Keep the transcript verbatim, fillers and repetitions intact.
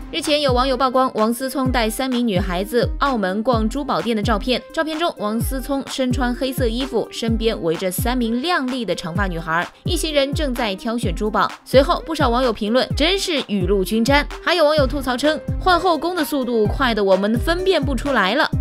日前有网友曝光王思聪带三名女孩子澳门逛珠宝店的照片，照片中王思聪身穿黑色衣服，身边围着三名靓丽的长发女孩，一行人正在挑选珠宝。随后不少网友评论，真是雨露均沾。还有网友吐槽称，换后宫的速度快得我们分辨不出来了。